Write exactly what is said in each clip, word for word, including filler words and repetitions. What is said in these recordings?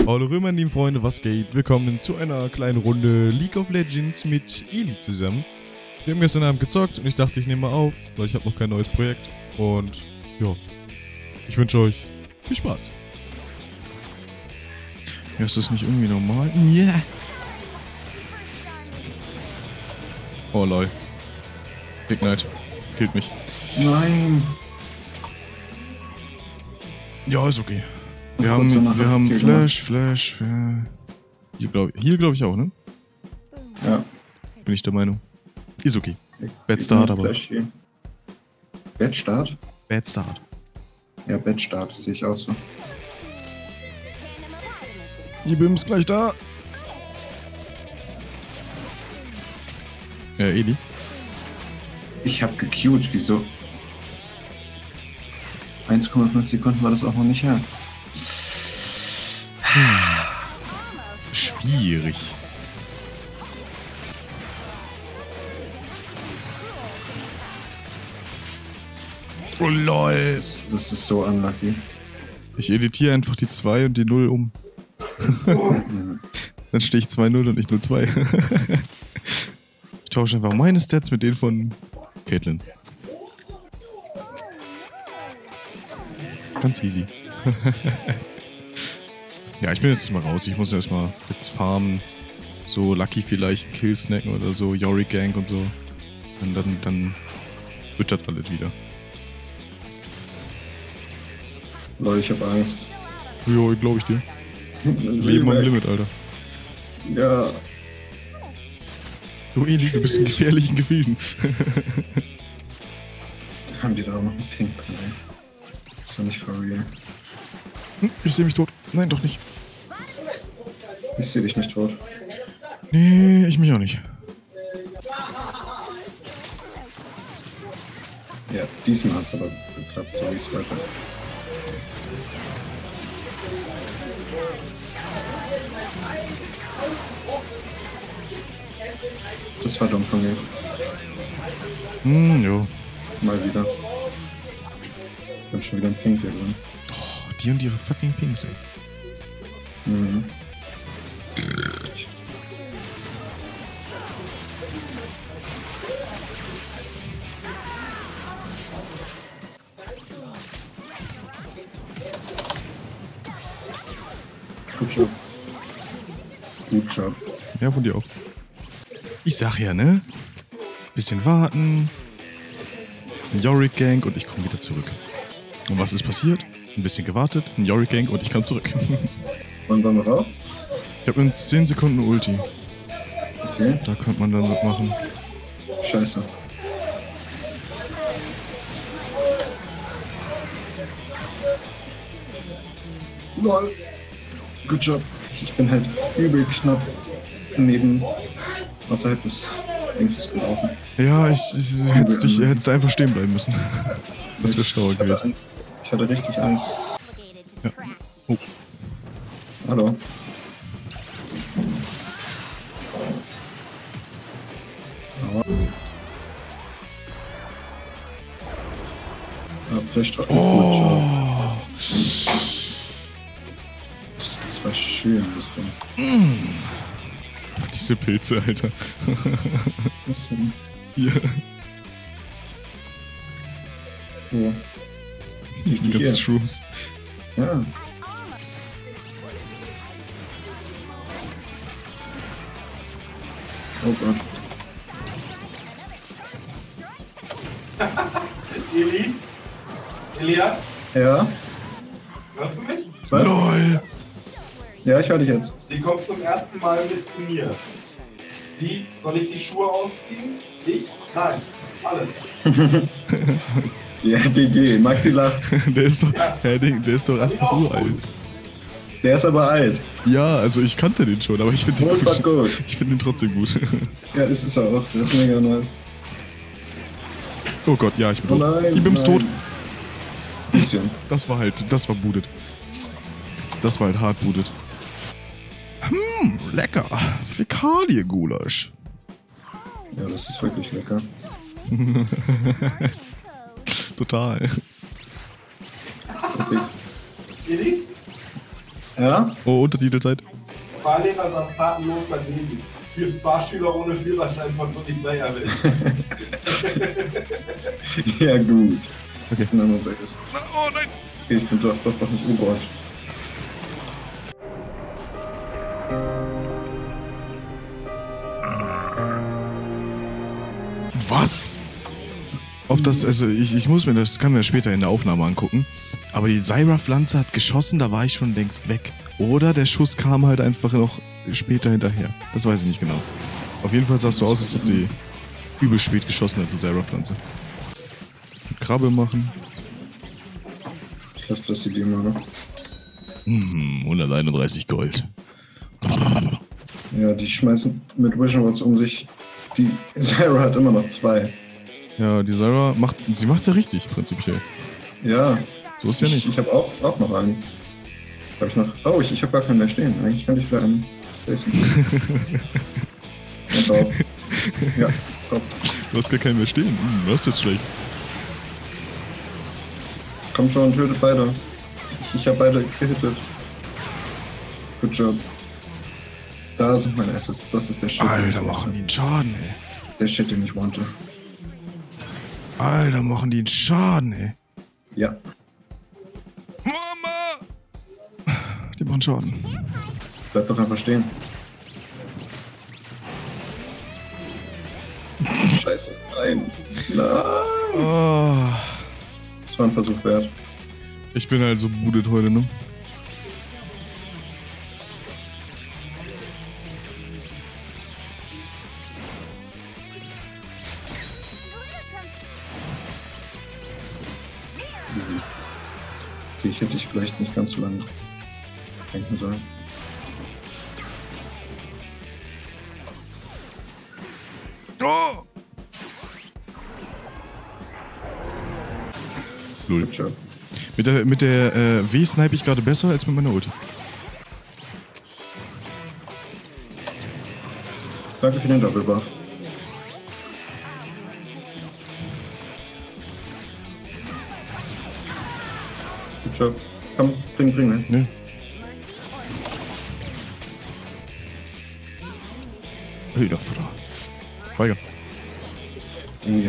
Hallo Römer, lieben Freunde, was geht? Willkommen zu einer kleinen Runde League of Legends mit Eli zusammen. Wir haben gestern Abend gezockt und ich dachte, ich nehme mal auf, weil ich habe noch kein neues Projekt. Und ja, ich wünsche euch viel Spaß. Ja, ist das nicht irgendwie normal? Ja. Yeah. Oh lol. Ignite. Killt mich. Nein. Ja, ist okay. Wir haben, wir haben Flash, Flash, Flash. Hier glaube hier glaub ich auch, ne? Ja. Bin ich der Meinung. Ist okay. Bad Start, aber. Bad Start? Bad Start. Ja, Bad Start, das sehe ich auch so. Die Bim ist gleich da. Ja, Eli. Ich hab gequeued, wieso? eins Komma fünf Sekunden war das auch noch nicht her. Schwierig. Oh lol. Das ist, das ist so unlucky. Ich editiere einfach die zwei und die null um. Dann stehe ich zwei null und nicht null zwei. Ich tausche einfach meine Stats mit denen von Caitlyn. Ganz easy. Ja, ich bin jetzt mal raus. Ich muss erstmal jetzt farmen. So Lucky vielleicht Kill snacken oder so. Yorick Gang und so. Und dann, dann wird das alles wieder. Leute, ich hab Angst. Jo, glaube ich dir. Leben am Limit, Alter. Ja. Du Eli, du bist in gefährlichen Gefilden. Haben die da auch noch einen Pink? Nee. Ist doch nicht for real. Hm, ich sehe mich tot. Nein, doch nicht. Ich sehe dich nicht tot. Nee, ich mich auch nicht. Ja, diesmal hat es aber geklappt, so wie es wollte. Das war dumm von mir. Hm, jo. Mal wieder. Ich hab schon wieder einen Pink hier drin. Oh, die und ihre fucking Pinks, ey. Mhm. Gut Job. Gut Job. Ja, von dir auch. Ich sag ja, ne? Bisschen warten. Ein Yorick Gang und ich komme wieder zurück. Und was ist passiert? Ein bisschen gewartet, ein Yorick Gang und ich kam zurück. Wann waren wir raus? Ich habe in zehn Sekunden Ulti. Okay. Da könnte man dann mitmachen. Scheiße. Lol. Good job. Ich bin halt übel knapp neben, außerhalb des Dings gelaufen. Ja, ich, ich hätte dich hättest einfach stehen bleiben müssen. Das wäre schlauer gewesen. Angst. Ich hatte richtig Angst. Ja. Oh. Hallo. Ja, vielleicht auch Oh. Das, das war schön, das Ding. Mm. Diese Pilze, Alter. Was denn? Hier. Wo? Die ganzen hier. Shrooms. Ja. Oh Gott. Eli? Elia? Ja? Hörst du mich? Was? LOL. Ja, ich höre dich jetzt. Sie kommt zum ersten Mal mit zu mir. Sie, soll ich die Schuhe ausziehen? Ich? Nein. Alles. Ja, G G. Maxi lacht. Der ist doch, ja. der, der ist doch erst mal uralt. Der ist aber alt. Ja, also ich kannte den schon, aber ich finde den, Gut, gut. gut. Ich find den trotzdem gut. Ja, das ist er auch. Das ist mega nice. Oh Gott, ja, ich bin Oh tot. nein, Ich bin's nein. tot. Bisschen. Das war halt, das war bootet. Das war halt hart bootet. Hm, lecker. Fäkalie-Gulasch. Ja, das ist wirklich lecker. Total. Okay. Eli? Ja? Oh, Untertitelzeit. Fahrlehrer saß tatenlos daneben. Für Fahrschüler ohne Führerschein von Polizei erwischt. Ja, gut. Okay. Nein, man weg ist. Oh nein! Okay, ich bin doch, doch, doch nicht. Oh Gott. Was? Ob das, also ich, ich muss mir das, kann mir das später in der Aufnahme angucken. Aber die Zyra-Pflanze hat geschossen, da war ich schon längst weg. Oder der Schuss kam halt einfach noch später hinterher. Das weiß ich nicht genau. Auf jeden Fall sah es so aus, als ob die übel spät geschossen hat, die Zyra-Pflanze. Krabbe machen. Ich lasse das die mal, ne? Hm, hunderteinunddreißig Gold. Ja, die schmeißen mit Vision Words um sich. Die Zyra hat immer noch zwei. Ja, die Zyra macht, sie macht's ja richtig, prinzipiell. Ja. So ist ja nicht. Ich, ich habe auch, auch noch einen. Hab ich noch. Oh, ich, ich habe gar keinen mehr stehen. Eigentlich könnte ich wieder einen facen. Und drauf. Ja, komm. Du hast gar keinen mehr stehen. Hm, das ist jetzt schlecht. Komm schon, tötet beide. Ich, ich habe beide gehittet. Good job. Da sind meine Assists. Das ist der Shit. den ich Alter, machen wante. die einen Schaden, ey. Der Shit, den ich wollte. Alter, machen die einen Schaden, ey. Ja. Mama! Die machen Schaden. Bleib doch einfach stehen. Scheiße. Nein. Nein. Oh, Das war ein Versuch wert. ich bin halt so bootet heute, ne? Easy. Okay, ich hätte dich vielleicht nicht ganz so lange denken sollen. Oh! Lul. Good job. Mit der, mit der äh, W snipe ich gerade besser als mit meiner Ulti. Danke für den Doppelbuff. Good job. Komm, bring, bring, ne? Ne? Alter, Frau. Weiger. Oh ja.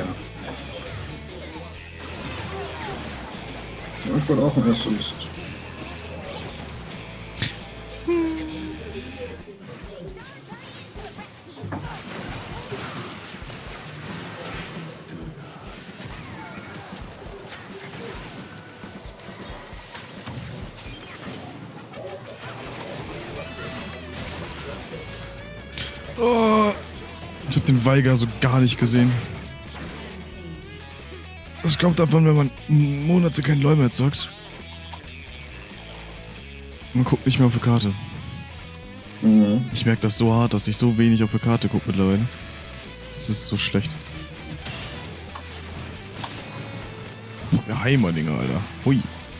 Ja, ich wollte auch ein Assist. Oh, ich hab den Weiger so gar nicht gesehen. Das kommt davon, wenn man Monate kein LoL mehr zockt. Man guckt nicht mehr auf die Karte. Mhm. Ich merke das so hart, dass ich so wenig auf die Karte gucke mittlerweile. Das ist so schlecht. Boah, der Heimerdinger, Alter. Hui.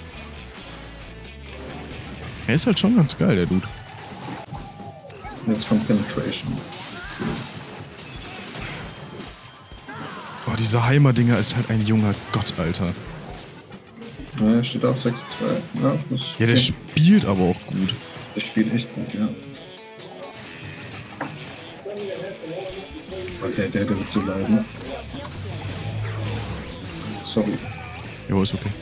Er ist halt schon ganz geil, der Dude. Jetzt kommt Penetration. Boah, dieser Heimerdinger ist halt ein junger Gott, Alter. Ja, er steht auf sechs zwei. Ja, das ist Ja, der okay. spielt aber auch gut. Der spielt echt gut, ja. Okay, der wird zu leiden. Sorry. Jo, ist okay.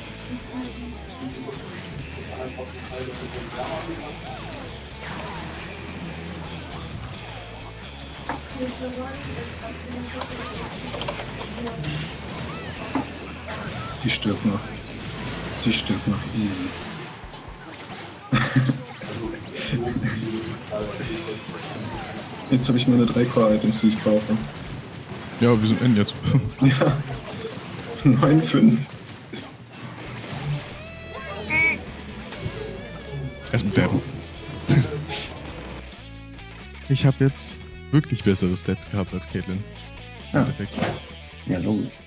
Die stirbt noch. Die stirbt noch easy. Jetzt habe ich meine drei Core-Items, die ich brauche. Ja, wir sind Enden jetzt. Ja. neun fünf. Erst mit der. Ich habe jetzt wirklich bessere Stats gehabt als Caitlyn. Ja. Perfekt. Ja, logisch.